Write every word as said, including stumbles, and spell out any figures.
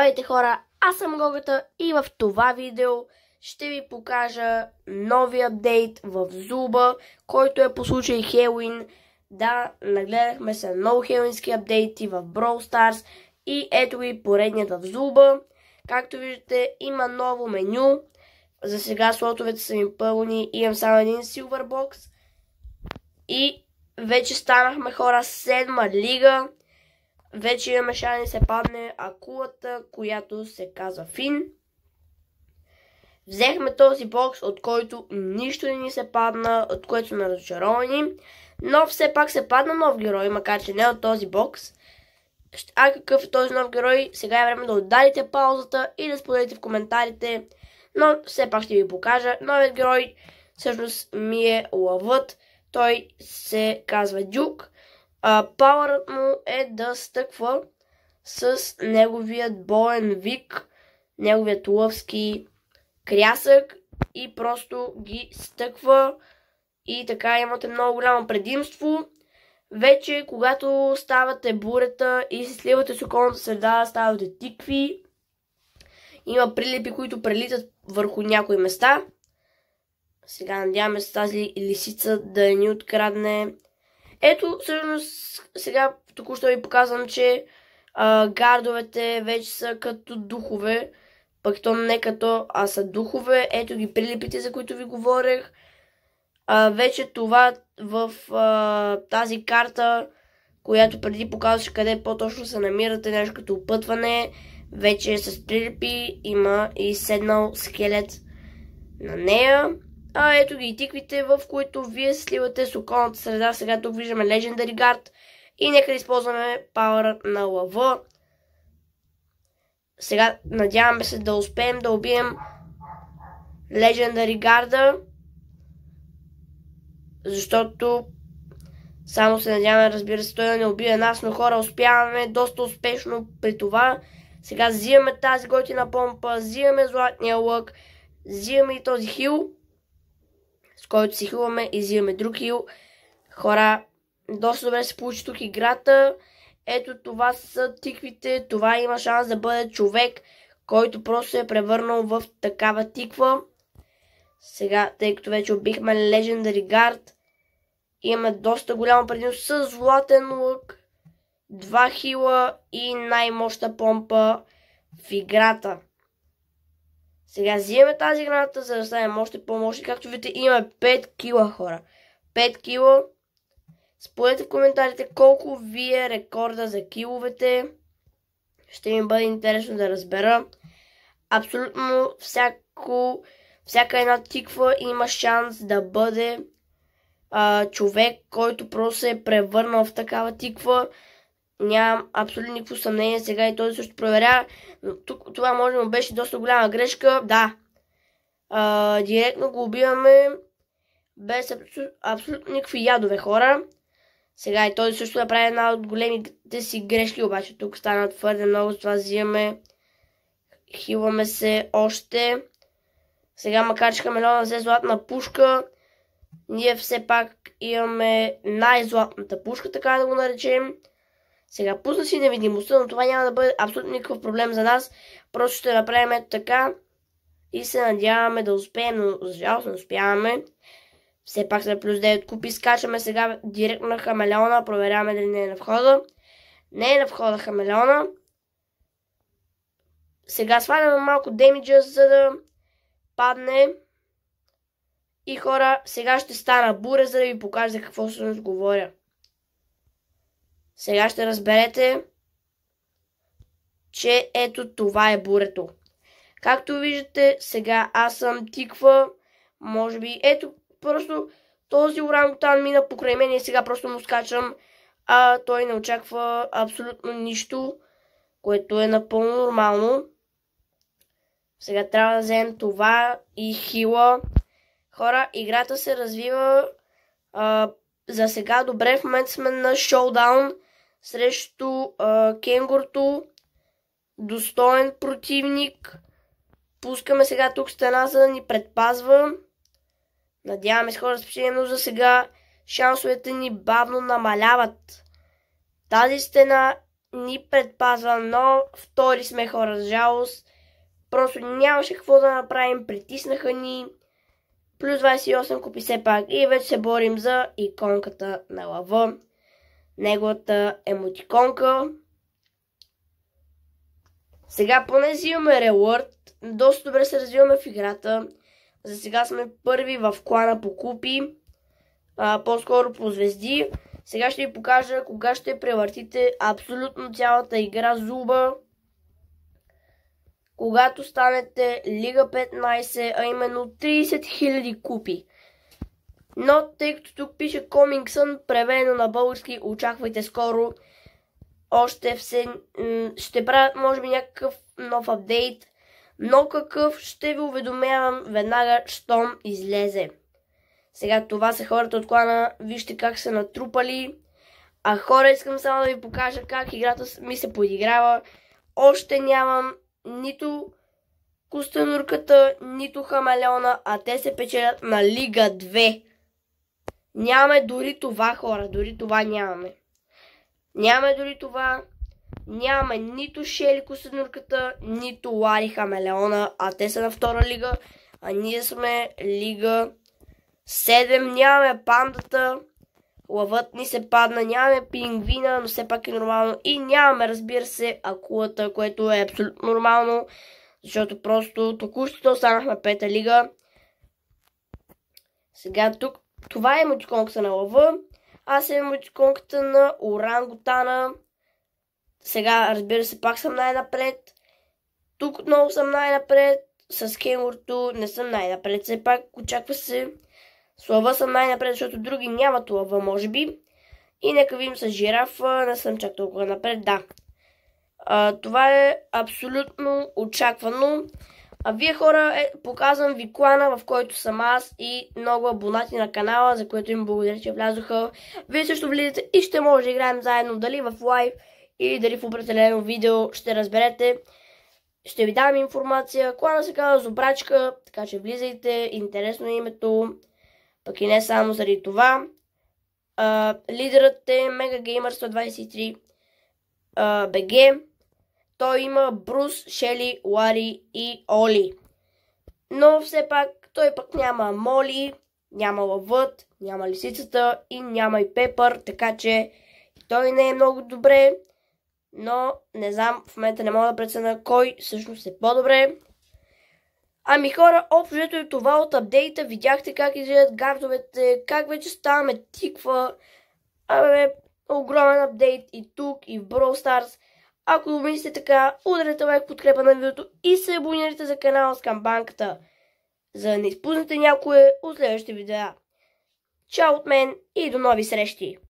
Здравейте хора, аз съм Гогата и в това видео ще ви покажа нови апдейт в Зуба, който е по случай Хелуин. Да, нагледахме се много хелуински апдейти в Brawl Stars и ето ви поредният в Зуба. Както виждате, има ново меню. За сега слотовете са ми пълни, имам само един Silver Box. И вече станахме хора седма лига. Вече имаме шанс да се падне акулата, която се казва Фин. Взехме този бокс, от който нищо не ни се падна, от което сме разочаровани. Но все пак се падна нов герой, макар че не от този бокс. А какъв е този нов герой? Сега е време да отдадете паузата и да споделите в коментарите. Но все пак ще ви покажа. Новият герой всъщност ми е лъвът. Той се казва Дюк. Пауърът му е да стъква с неговият боен вик, неговият лъвски крясък и просто ги стъква и така имате много голямо предимство. Вече когато ставате бурета и се сливате с околната среда, ставате тикви, има прилепи, които прелитат върху някои места. Сега надяваме се тази лисица да ни открадне. Ето, всъщност, сега току-що ви показвам, че а, гардовете вече са като духове, пък то не като, а са духове. Ето ги прилепите, за които ви говорех. А, вече това в а, тази карта, която преди показваше къде по-точно се намирате, нещо като опътване, вече е с прилепи, има и седнал скелет на нея. А ето ги и тиквите, в които вие се сливате с околната среда. Сега тук виждаме Legendary Guard и нека да използваме пауъра на лъва. Сега надяваме се да успеем да убием Legendary Guard, защото само се надяваме, разбира се, той да не убие нас, но хора, успяваме доста успешно при това. Сега взимаме тази готина помпа, взимаме златния лък, взимаме и този хил, с който си хилваме и взимаме друг хил. Хора, доста добре се получи тук играта. Ето това са тиквите. Това има шанс да бъде човек, който просто се е превърнал в такава тиква. Сега, тъй като вече убихме Legendary Guard, имаме доста голямо предимство с златен лък, два хила и най-мощна помпа в играта. Сега взимаме тази граната, за да станем още по-мощни. Както видите, имаме пет кила, хора. пет кила. Споделете в коментарите колко ви е рекорда за киловете. Ще ми бъде интересно да разбера. Абсолютно всяко, всяка една тиква има шанс да бъде а, човек, който просто се е превърнал в такава тиква. Нямам абсолютно никакво съмнение. Сега и той също проверя. Но тук това може да му беше доста голяма грешка. Да. А, директно го убиваме без абсолютно, абсолютно никакви ядове, хора. Сега и той също направи една от големите си грешки, обаче тук стана твърде много, затова взимаме. Хилваме се още. Сега, макар че Хамелеона взе златна пушка, ние все пак имаме най-златната пушка, така да го наречем. Сега пусна си невидимостта, но това няма да бъде абсолютно никакъв проблем за нас. Просто ще направим ето така и се надяваме да успеем, но за жалост не успяваме. Все пак сме плюс девет купи. Скачаме сега директно на Хамелеона. Проверяваме дали не е на входа. Не е на входа Хамелеона. Сега сваляме малко демиджа, за да падне. И хора, сега ще стана буря, за да ви покажа за какво всъщност говоря. Сега ще разберете, че ето това е бурето. Както виждате, сега аз съм тиква. Може би, ето, просто този орангутан мина покрай мен и сега просто му скачам, а той не очаква абсолютно нищо, което е напълно нормално. Сега трябва да вземем това и хила. Хора, играта се развива а, за сега добре. В момента сме на шоудаун срещу а, кенгурто. Достоен противник. Пускаме сега тук стена, за да ни предпазва. Надяваме се, хора, да спечелим, но за сега шансовете ни бавно намаляват. Тази стена ни предпазва, но втори сме хора, за жалост. Просто нямаше какво да направим, притиснаха ни. Плюс двадесет и осем купи все пак и вече се борим за иконката на лъва. Неговата емотиконка. Сега поне си имаме рeward. Доста добре се развиваме в играта. За сега сме първи в клана по купи. По-скоро по звезди. Сега ще ви покажа кога ще превъртите абсолютно цялата игра зуба. Когато станете Лига петнайсет, а именно трийсет хиляди купи. Но тъй като тук пише Coming Soon, преведено на български, очаквайте скоро. Още все ще правят може би някакъв нов апдейт, но какъв ще ви уведомявам веднага, щом излезе. Сега това са хората от клана, вижте как са натрупали. А хора, искам само да ви покажа как играта ми се подиграва. Още нямам нито костенурката, нито хамелеона, а те се печелят на Лига две. Нямаме дори това, хора, дори това нямаме. Нямаме дори това. Нямаме нито Шели костенурката, нито Лари хамелеона, а те са на втора лига, а ние сме Лига седем. Нямаме пандата, лъвът ни се падна, нямаме пингвина, но все пак е нормално. И нямаме, разбира се, акулата, което е абсолютно нормално, защото просто току-що останахме пета лига. Сега тук, това е емотиконката на лъва, аз е емотиконката на орангутана. Сега, разбира се, пак съм най-напред. Тук отново съм най-напред. С кенгурто не съм най-напред. Все пак очаква се. С лъва съм най-напред, защото други нямат лъва, може би. И нека видим с жирафа. Не съм чак толкова напред. Да. А, това е абсолютно очаквано. А вие, хора, е, показвам ви клана, в който съм аз и много абонати на канала, за което им благодаря, че влязоха. Вие също влизате и ще може да играем заедно, дали в лайв или дали в определено видео, ще разберете. Ще ви дам информация. Клана се казва Зубрачка, така че влизайте. Интересно е името. Пък и не само заради това. А, лидерът е Megagamer сто двадесет и три а, би джи. Той има Брус, Шели, Лари и Оли. Но все пак той пък няма Моли, няма лъвът, няма лисицата и няма и Пепър, така че той не е много добре. Но не знам, в момента не мога да преценя кой всъщност е по-добре. Ами хора, общо е това от апдейта. Видяхте как изглеждат гардовете, как вече ставаме тиква. Абе, огромен апдейт и тук, и в Brawl Stars. Ако мислите така, ударете лайк, подкрепа на видеото и се абонирайте за канала с камбанката, за да не изпуснете някое от следващите видеа. Чао от мен и до нови срещи!